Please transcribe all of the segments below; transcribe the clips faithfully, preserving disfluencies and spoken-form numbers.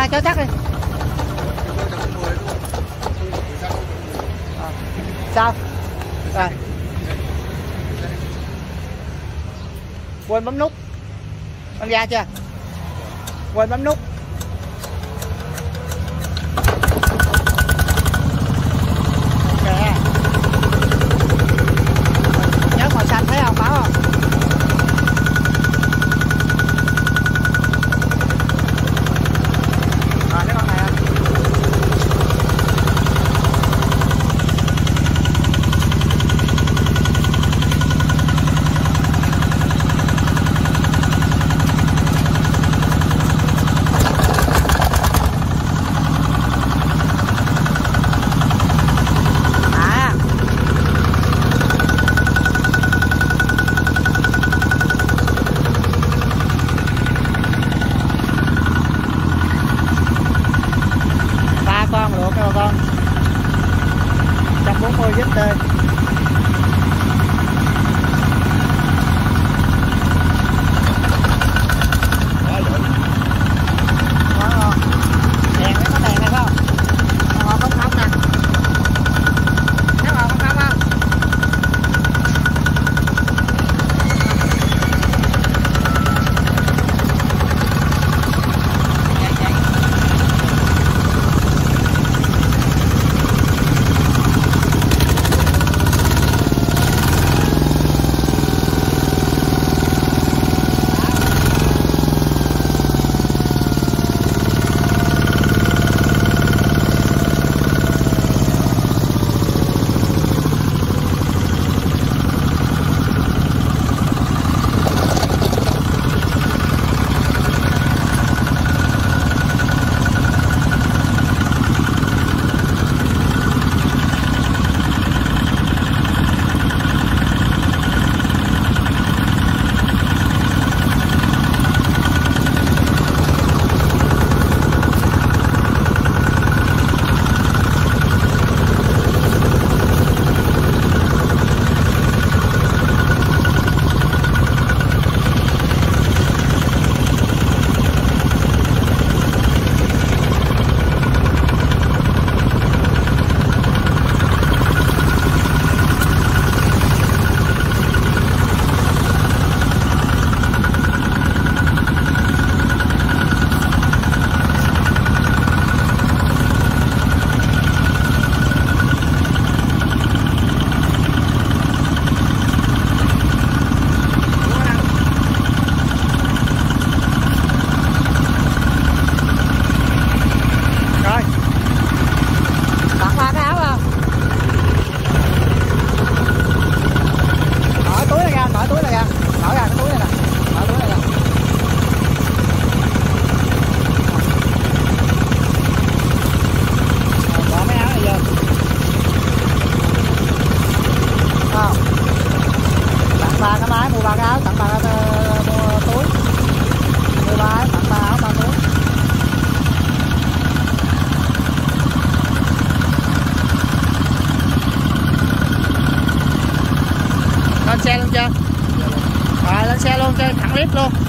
ra cho chắc đi. À, sao? Rồi. Quên bấm nút. Anh ra chưa? Quên bấm nút. Kìa. Nhớ màu xanh thấy không? Báo không? Rồi cái con này anh. bốn mươi Z T. Lên xe luôn chưa? Rồi lên xe luôn, chơi thẳng clip luôn.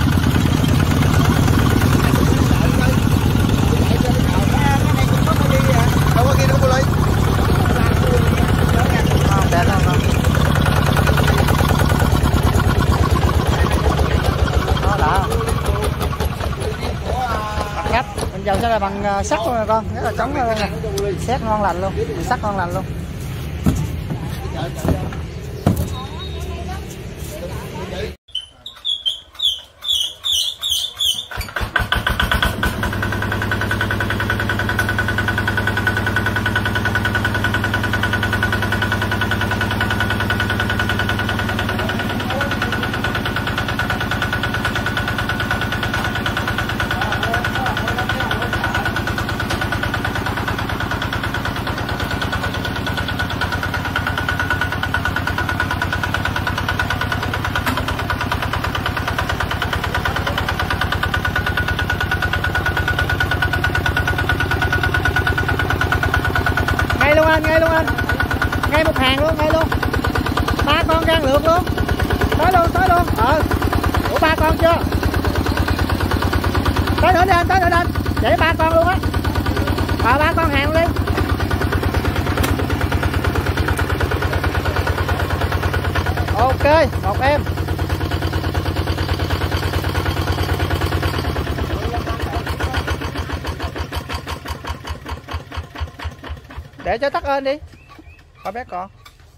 Giờ sẽ là bằng sắt luôn nè con, rất là chống luôn nè, xét ngon lành luôn, sắt ngon lành luôn. Ngay luôn anh, ngay luôn anh, ngay một hàng luôn, ngay luôn, ba con gan lượt luôn, tới luôn, tới luôn, ờ, ủa ba con chưa, tới nữa đi anh, tới nữa đi anh, Để ba con luôn á. Rồi ba con hàng đi. Ok, một em. Để cho tắt ơn đi. Coi bé con.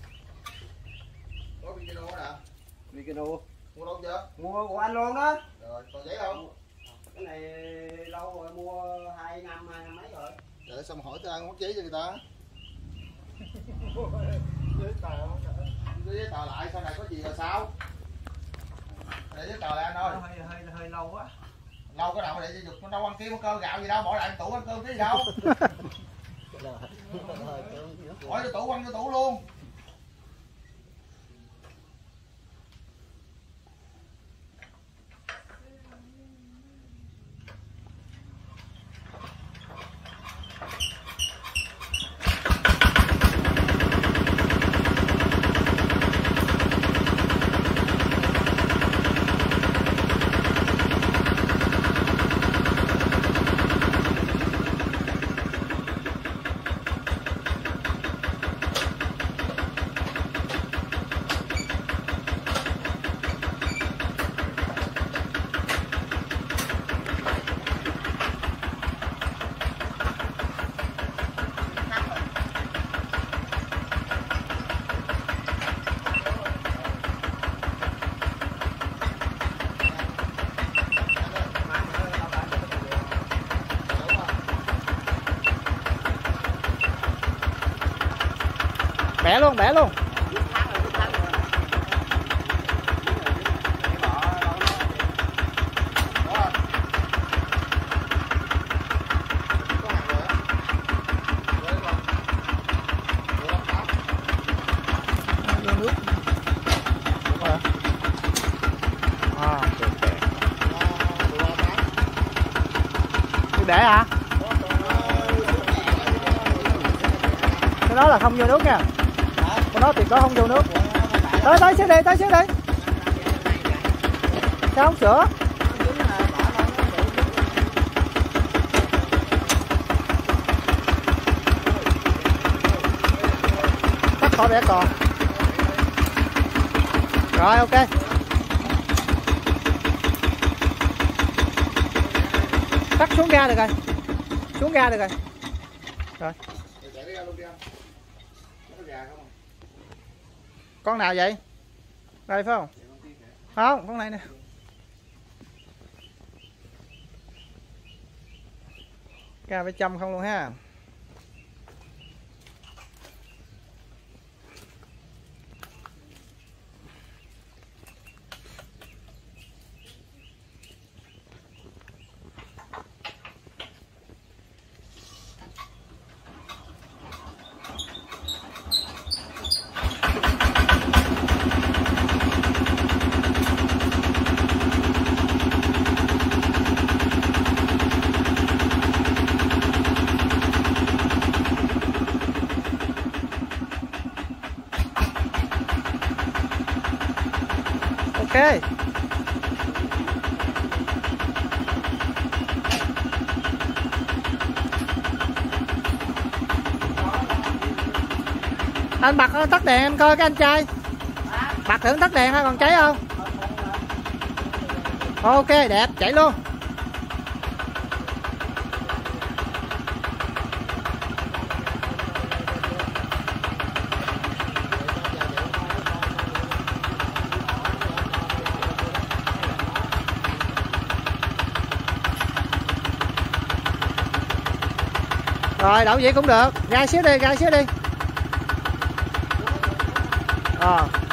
Có Vicino nè. Vicino. Mua đâu chưa? Mua của anh luôn đó. Rồi, còn giấy không? Cái này lâu rồi, mua hai năm, hai năm mấy rồi. Để xong hỏi tao mất giấy cho người ta. Giấy giấy tờ lại sau này có gì là sao? Để giấy tờ lại anh ơi. Hơi hơi hơi lâu quá. Lâu cái nào mà để cho dục, đâu ăn kiếm một cơm gạo gì đâu, bỏ lại tủ ăn cơm cái gì đâu. Hỏi cho tủ quăng cho tủ luôn. Bẻ luôn, bẻ luôn. Để hả? Cái đó là không vô nước nha. Con đó tuyệt đối không vô nước. Tới tới xíu đi, tới xíu đi. Sao không sửa? Tắt khỏi bé còn. Rồi ok. Tắt xuống ga được rồi. Xuống ga được rồi. Rồi. Con nào vậy? Đây phải không? Không, con này nè. Ra phải châm không luôn ha. Ok. Anh bật tắt đèn anh coi cái anh trai. Bật thử tắt đèn thôi, còn cháy không? Ok, đẹp, chạy luôn. Rồi đậu vậy cũng được. Ra xíu đi, ra xíu đi. Ờ.